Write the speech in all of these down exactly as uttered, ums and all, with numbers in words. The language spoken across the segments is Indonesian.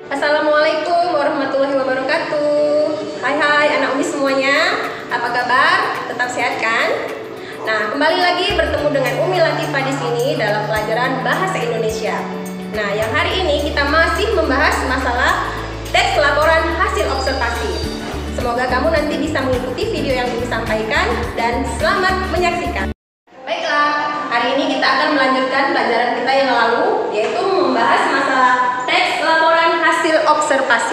Assalamualaikum warahmatullahi wabarakatuh. Hai hai anak Umi semuanya, apa kabar? Tetap sehat kan? Nah, kembali lagi bertemu dengan Umi Latifah di sini dalam pelajaran Bahasa Indonesia. Nah, yang hari ini kita masih membahas masalah teks laporan hasil observasi. Semoga kamu nanti bisa mengikuti video yang Umi sampaikan dan selamat menyaksikan. Baiklah, hari ini kita akan melanjutkan pelajaran kita yang lalu, yaitu membahas masalah teks laporan hasil observasi.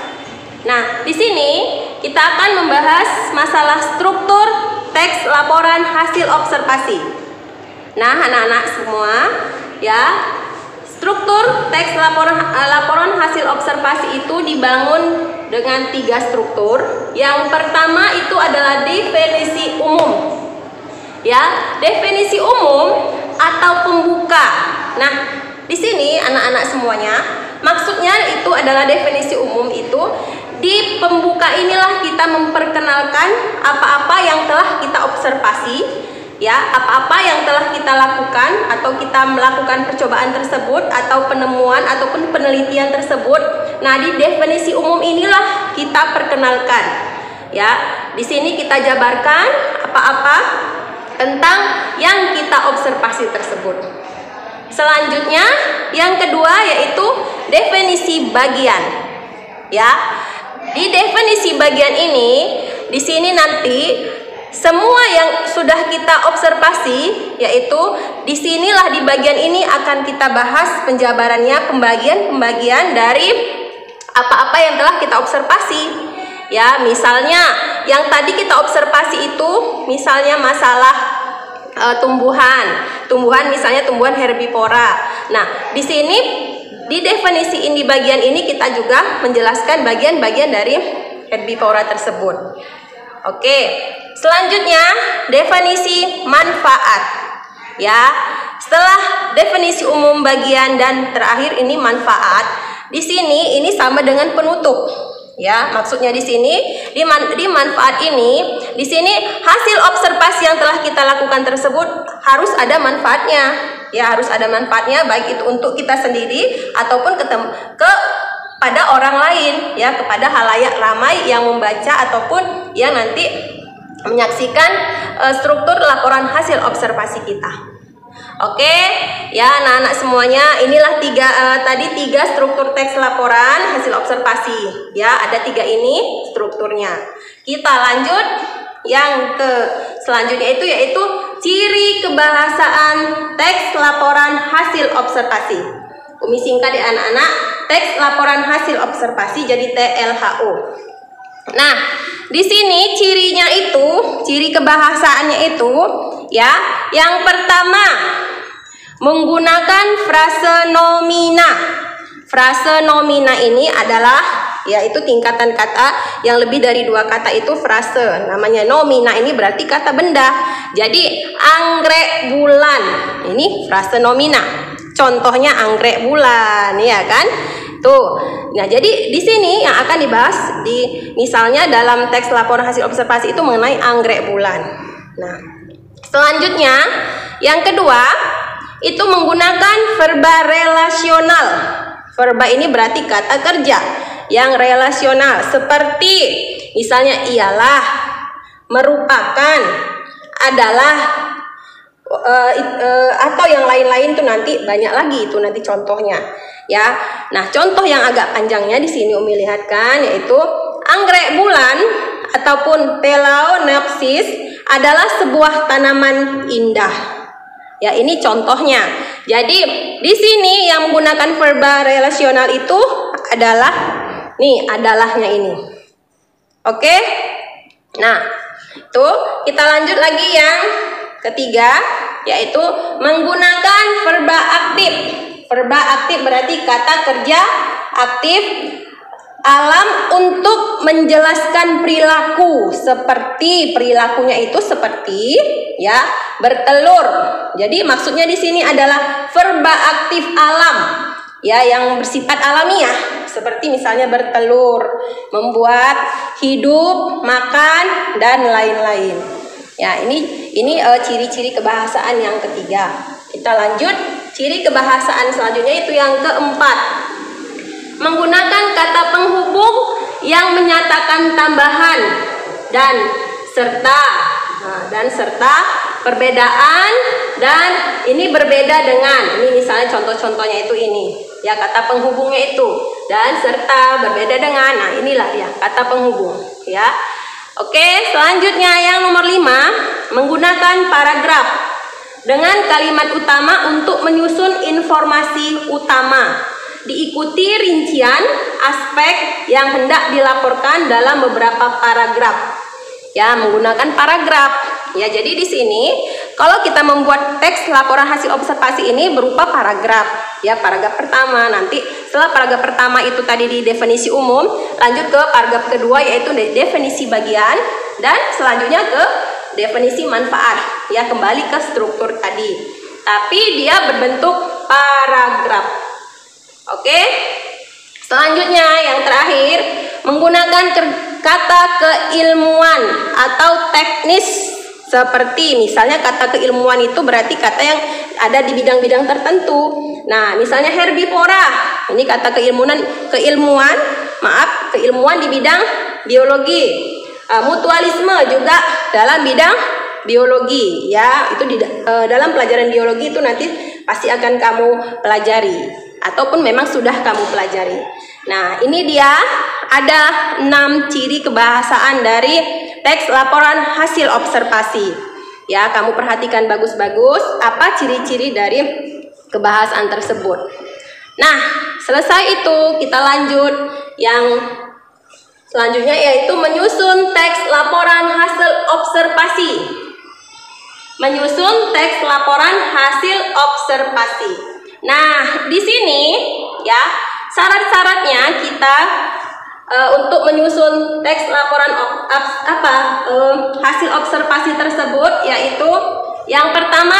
Nah, di sini kita akan membahas masalah struktur teks laporan hasil observasi. Nah, anak-anak semua, ya, struktur teks laporan laporan hasil observasi itu dibangun dengan tiga struktur. Yang pertama itu adalah definisi umum. Ya, definisi umum atau pembuka. Nah, di sini anak-anak semuanya, maksudnya itu adalah definisi umum itu di pembuka inilah kita memperkenalkan apa-apa yang telah kita observasi, ya, apa-apa yang telah kita lakukan atau kita melakukan percobaan tersebut atau penemuan ataupun penelitian tersebut. Nah, di definisi umum inilah kita perkenalkan. Ya, di sini kita jabarkan apa-apa tentang yang kita observasi tersebut. Selanjutnya, yang kedua yaitu definisi bagian. Ya, di definisi bagian ini, di sini nanti semua yang sudah kita observasi, yaitu disinilah di bagian ini akan kita bahas penjabarannya, pembagian-pembagian dari apa-apa yang telah kita observasi. Ya, misalnya yang tadi kita observasi itu, misalnya masalah e, tumbuhan, tumbuhan misalnya tumbuhan herbivora. Nah, di sini di definisi ini bagian ini kita juga menjelaskan bagian-bagian dari herbivora tersebut. Oke, selanjutnya definisi manfaat. Ya, setelah definisi umum bagian dan terakhir ini manfaat. Di sini ini sama dengan penutup. Ya, maksudnya di sini di, man, di manfaat ini, di sini hasil observasi yang telah kita lakukan tersebut harus ada manfaatnya. Ya, harus ada manfaatnya baik itu untuk kita sendiri ataupun ketemu ke pada orang lain, ya, kepada halayak ramai yang membaca ataupun yang nanti menyaksikan uh, struktur laporan hasil observasi kita. Oke, ya anak-anak semuanya, inilah tiga uh, tadi tiga struktur teks laporan hasil observasi. Ya, ada tiga ini strukturnya. Kita lanjut yang ke selanjutnya itu yaitu ciri kebahasaan teks laporan hasil observasi. Umi singkat ya anak-anak, teks laporan hasil observasi jadi T L H O. Nah, di sini cirinya itu, ciri kebahasaannya itu, ya, yang pertama menggunakan frase nomina. Frase nomina ini adalah, yaitu tingkatan kata yang lebih dari dua kata itu frase. Namanya nomina ini berarti kata benda. Jadi anggrek bulan ini frase nomina. Contohnya anggrek bulan, ya kan? Tuh. Nah, jadi di sini yang akan dibahas di misalnya dalam teks laporan hasil observasi itu mengenai anggrek bulan. Nah, selanjutnya yang kedua itu menggunakan verba relasional. Verba ini berarti kata kerja yang relasional seperti misalnya ialah, merupakan, adalah, uh, uh, atau yang lain-lain tuh nanti banyak lagi itu nanti contohnya. Ya, nah contoh yang agak panjangnya di sini Umi lihatkan yaitu anggrek bulan ataupun Phalaenopsis adalah sebuah tanaman indah. Ya, ini contohnya. Jadi di sini yang menggunakan verba relasional itu adalah nih adalahnya ini. Oke? Nah, itu kita lanjut lagi yang ketiga yaitu menggunakan verba aktif. Verba aktif berarti kata kerja aktif alam untuk menjelaskan perilaku, seperti perilakunya itu seperti ya bertelur. Jadi maksudnya di sini adalah verba aktif alam ya yang bersifat alamiah seperti misalnya bertelur, membuat, hidup, makan dan lain-lain. Ya, ini ini ciri-ciri uh, kebahasaan yang ketiga. Kita lanjut. Ciri kebahasaan selanjutnya itu yang keempat. Menggunakan yang menyatakan tambahan dan serta nah, dan serta perbedaan, dan ini berbeda dengan, ini misalnya contoh-contohnya itu ini ya, kata penghubungnya itu, dan serta berbeda dengan, nah inilah ya kata penghubung ya. Oke, selanjutnya yang nomor lima, menggunakan paragraf dengan kalimat utama untuk menyusun informasi utama, diikuti rincian aspek yang hendak dilaporkan dalam beberapa paragraf. Ya, menggunakan paragraf. Ya, jadi di sini kalau kita membuat teks laporan hasil observasi ini berupa paragraf. Ya, paragraf pertama, nanti setelah paragraf pertama itu tadi di definisi umum, lanjut ke paragraf kedua yaitu definisi bagian, dan selanjutnya ke definisi manfaat. Ya, kembali ke struktur tadi. Tapi dia berbentuk paragraf. Oke. Selanjutnya yang terakhir, menggunakan kata keilmuan atau teknis, seperti misalnya kata keilmuan itu berarti kata yang ada di bidang-bidang tertentu. Nah, misalnya herbivora, ini kata keilmuan keilmuan, maaf, keilmuan di bidang biologi. Uh, mutualisme juga dalam bidang biologi, ya, itu di uh, dalam pelajaran biologi itu nanti pasti akan kamu pelajari ataupun memang sudah kamu pelajari. Nah, ini dia ada enam ciri kebahasaan dari teks laporan hasil observasi. Ya, kamu perhatikan bagus-bagus apa ciri-ciri dari kebahasaan tersebut. Nah, selesai itu kita lanjut yang selanjutnya yaitu menyusun teks laporan hasil observasi. Menyusun teks laporan hasil observasi. Nah, di sini ya syarat-syaratnya kita e, untuk menyusun teks laporan op, ab, apa e, hasil observasi tersebut yaitu yang pertama,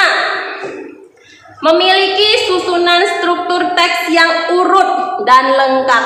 memiliki susunan struktur teks yang urut dan lengkap.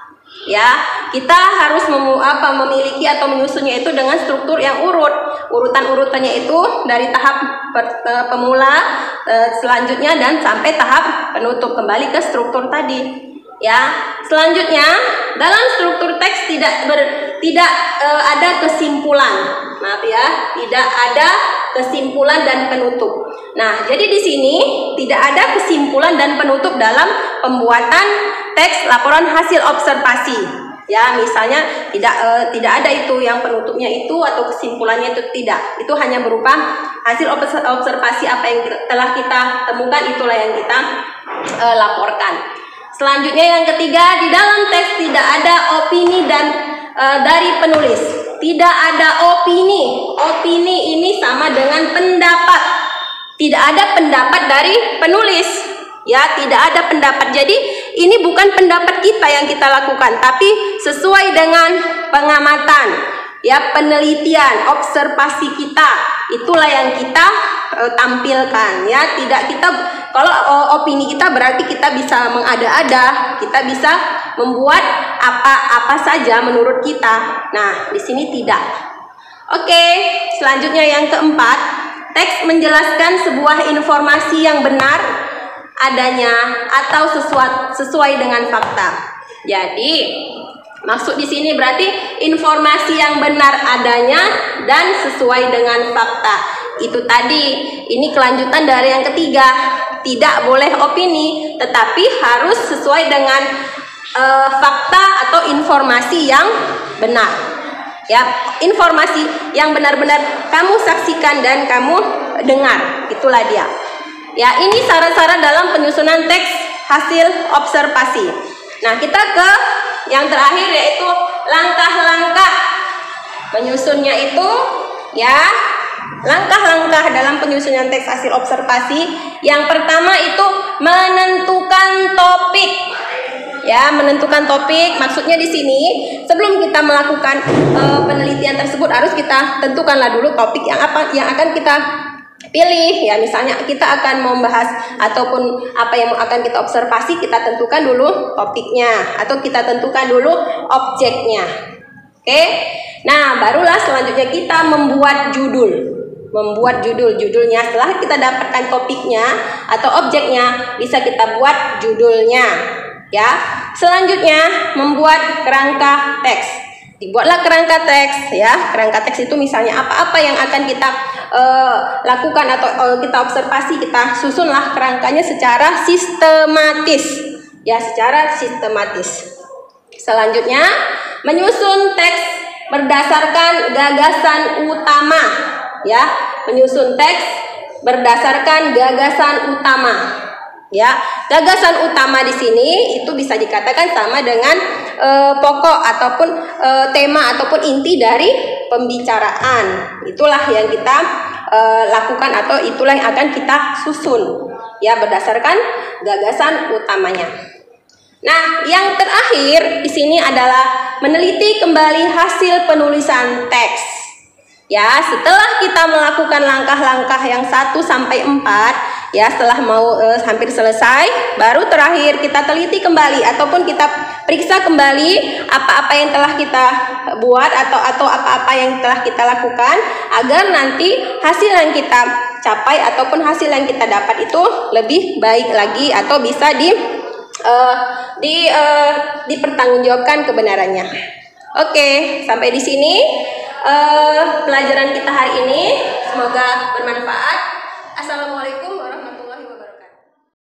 Ya, kita harus memu, apa, memiliki atau menyusunnya itu dengan struktur yang urut. Urutan-urutannya itu dari tahap per, e, pemula, e, selanjutnya dan sampai tahap penutup, kembali ke struktur tadi. Ya, selanjutnya dalam struktur teks tidak ber, tidak e, ada kesimpulan. Maaf ya, tidak ada kesimpulan dan penutup. Nah, jadi di sini tidak ada kesimpulan dan penutup dalam pembuatan teks laporan hasil observasi. Ya, misalnya tidak e, tidak ada itu yang penutupnya itu atau kesimpulannya itu tidak. Itu hanya berupa hasil observasi apa yang telah kita temukan, itulah yang kita e, laporkan. Selanjutnya yang ketiga, di dalam teks tidak ada opini dan e, dari penulis. Tidak ada opini. Opini ini sama dengan pendapat. Tidak ada pendapat dari penulis. Ya, tidak ada pendapat. Jadi ini bukan pendapat kita yang kita lakukan, tapi sesuai dengan pengamatan, ya, penelitian, observasi kita. Itulah yang kita e, tampilkan, ya. Tidak kita, kalau e, opini kita berarti kita bisa mengada-ada, kita bisa membuat apa-apa saja menurut kita. Nah, di sini tidak. Oke, selanjutnya yang keempat, teks menjelaskan sebuah informasi yang benar adanya atau sesuai sesuai dengan fakta. Jadi maksud di sini berarti informasi yang benar adanya dan sesuai dengan fakta. Itu tadi, ini kelanjutan dari yang ketiga. Tidak boleh opini, tetapi harus sesuai dengan uh, fakta atau informasi yang benar. Ya, informasi yang benar-benar kamu saksikan dan kamu dengar. Itulah dia. Ya, ini syarat-syarat dalam penyusunan teks hasil observasi. Nah, kita ke yang terakhir yaitu langkah-langkah penyusunnya itu, ya. Langkah-langkah dalam penyusunan teks hasil observasi. Yang pertama itu menentukan topik. Ya, menentukan topik. Maksudnya di sini sebelum kita melakukan uh, penelitian tersebut harus kita tentukanlah dulu topik yang apa yang akan kita pilih. Ya, misalnya kita akan membahas ataupun apa yang akan kita observasi, kita tentukan dulu topiknya atau kita tentukan dulu objeknya. Oke. Nah, barulah selanjutnya kita membuat judul. Membuat judul. Judulnya setelah kita dapatkan topiknya atau objeknya, bisa kita buat judulnya. Ya, selanjutnya membuat kerangka teks. Dibuatlah kerangka teks, ya. Kerangka teks itu misalnya apa-apa yang akan kita uh, lakukan atau uh, kita observasi, kita susunlah kerangkanya secara sistematis, ya, secara sistematis. Selanjutnya, menyusun teks berdasarkan gagasan utama, ya. Menyusun teks berdasarkan gagasan utama. Ya, gagasan utama di sini itu bisa dikatakan sama dengan e, pokok ataupun e, tema ataupun inti dari pembicaraan. Itulah yang kita e, lakukan atau itulah yang akan kita susun, ya, berdasarkan gagasan utamanya. Nah, yang terakhir di sini adalah meneliti kembali hasil penulisan teks. Ya, setelah kita melakukan langkah-langkah yang satu sampai empat, ya, setelah mau e, hampir selesai, baru terakhir kita teliti kembali ataupun kita periksa kembali apa-apa yang telah kita buat atau atau apa-apa yang telah kita lakukan agar nanti hasil yang kita capai ataupun hasil yang kita dapat itu lebih baik lagi atau bisa di uh, di uh, dipertanggungjawabkan kebenarannya. Oke, sampai di sini uh, pelajaran kita hari ini. Semoga bermanfaat. Assalamualaikum warahmatullahi wabarakatuh.